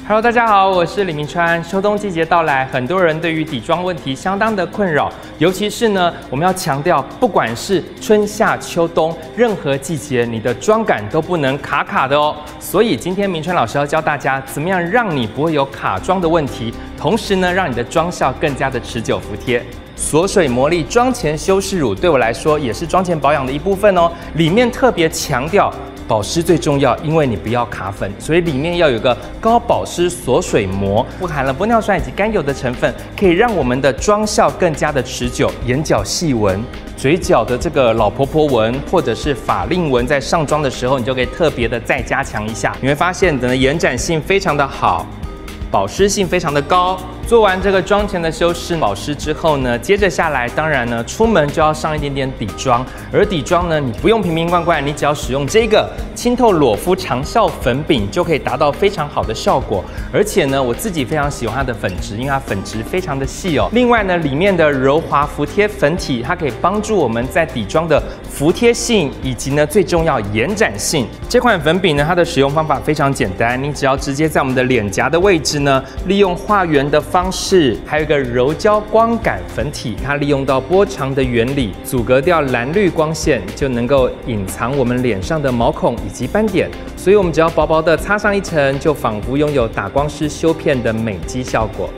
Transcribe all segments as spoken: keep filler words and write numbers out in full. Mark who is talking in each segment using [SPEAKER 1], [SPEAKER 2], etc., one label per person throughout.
[SPEAKER 1] Hello， 大家好，我是李明川。秋冬季节到来，很多人对于底妆问题相当的困扰，尤其是呢，我们要强调，不管是春夏秋冬，任何季节，你的妆感都不能卡卡的哦。所以今天明川老师要教大家，怎么样让你不会有卡妆的问题，同时呢，让你的妆效更加的持久服帖。 锁水魔力妆前修饰乳对我来说也是妆前保养的一部分哦。里面特别强调保湿最重要，因为你不要卡粉，所以里面要有个高保湿锁水膜，富含了玻尿酸以及甘油的成分，可以让我们的妆效更加的持久。眼角细纹、嘴角的这个老婆婆纹或者是法令纹，在上妆的时候，你就可以特别的再加强一下。你会发现，你的延展性非常的好，保湿性非常的高。 做完这个妆前的修饰保湿之后呢，接着下来，当然呢，出门就要上一点点底妆。而底妆呢，你不用瓶瓶罐罐，你只要使用这个清透裸肤长效粉饼，就可以达到非常好的效果。而且呢，我自己非常喜欢它的粉质，因为它粉质非常的细哦。另外呢，里面的柔滑服帖粉体，它可以帮助我们在底妆的服帖性以及呢，最重要延展性。这款粉饼呢，它的使用方法非常简单，你只要直接在我们的脸颊的位置呢，利用画圆的方 方式，还有一个柔焦光感粉体，它利用到波长的原理，阻隔掉蓝绿光线，就能够隐藏我们脸上的毛孔以及斑点。所以，我们只要薄薄的擦上一层，就仿佛拥有打光师修片的美肌效果。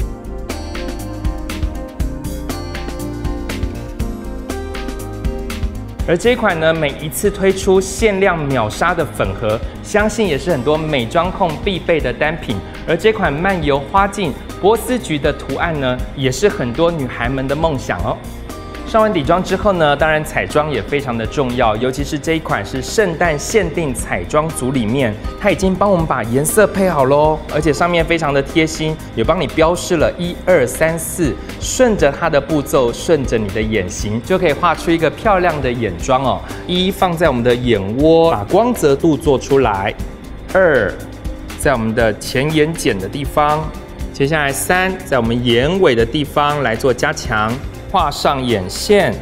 [SPEAKER 1] 而这一款呢，每一次推出限量秒杀的粉盒，相信也是很多美妆控必备的单品。而这款漫游花镜波斯菊的图案呢，也是很多女孩们的梦想哦。 上完底妆之后呢，当然彩妆也非常的重要，尤其是这一款是圣诞限定彩妆组里面，它已经帮我们把颜色配好喽，而且上面非常的贴心，也帮你标示了一二三四，顺着它的步骤，顺着你的眼型，就可以画出一个漂亮的眼妆哦。一放在我们的眼窝，把光泽度做出来；二在我们的前眼睑的地方；接下来三在我们眼尾的地方来做加强。 画上眼线，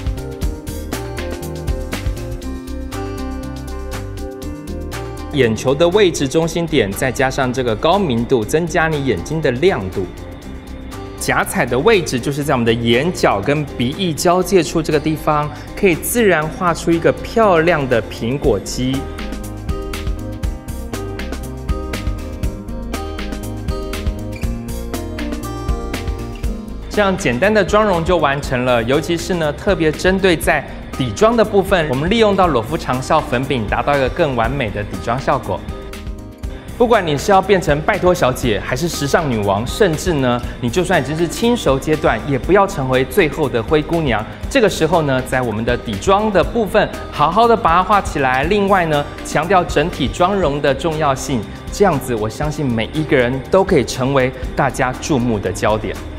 [SPEAKER 1] 眼球的位置中心点，再加上这个高明度，增加你眼睛的亮度。夹彩的位置就是在我们的眼角跟鼻翼交界处这个地方，可以自然画出一个漂亮的苹果肌。 这样简单的妆容就完成了，尤其是呢，特别针对在底妆的部分，我们利用到裸肤长效粉饼，达到一个更完美的底妆效果。不管你是要变成拜托小姐，还是时尚女王，甚至呢，你就算已经是轻熟阶段，也不要成为最后的灰姑娘。这个时候呢，在我们的底妆的部分，好好的把它画起来。另外呢，强调整体妆容的重要性，这样子，我相信每一个人都可以成为大家注目的焦点。